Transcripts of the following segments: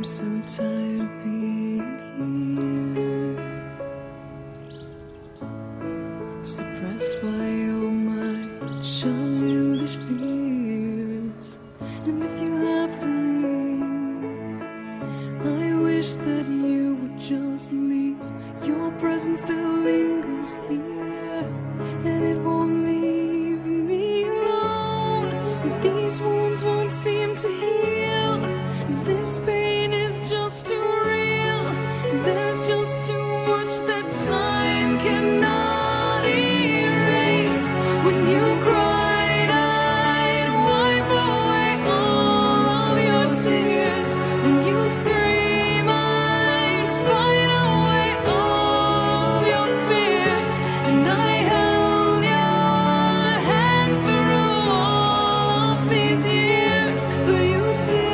I'm so tired of being here, suppressed by all my childish fears. And if you have to leave, I wish that you would just leave. Your presence still lingers here, and it won't leave me alone. These wounds won't seem to heal. This pain is just too real. There's just too much that time cannot erase. When you cried, I'd wipe away all of your tears. When you'd scream, I'd fight away all of your fears. And I held your hand through all of these years, but you still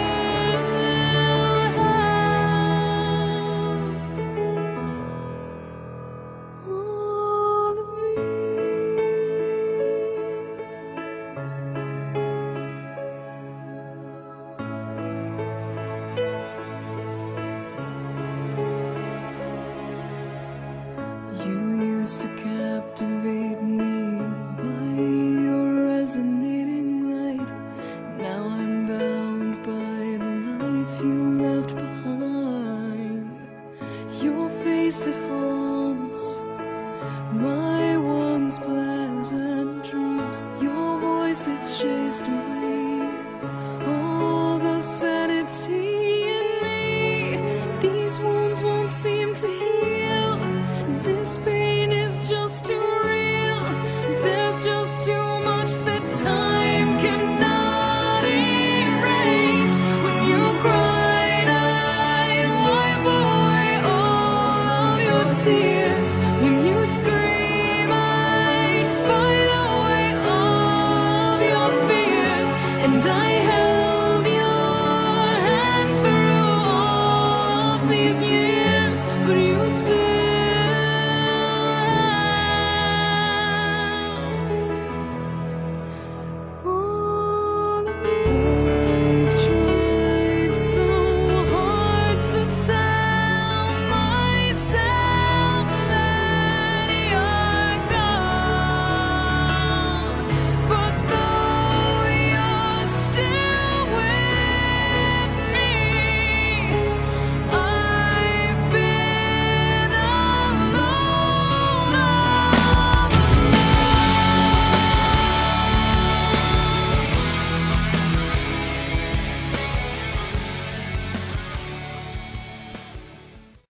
to captivate me by your resonating light. Now I'm bound by the life you left behind. Your face at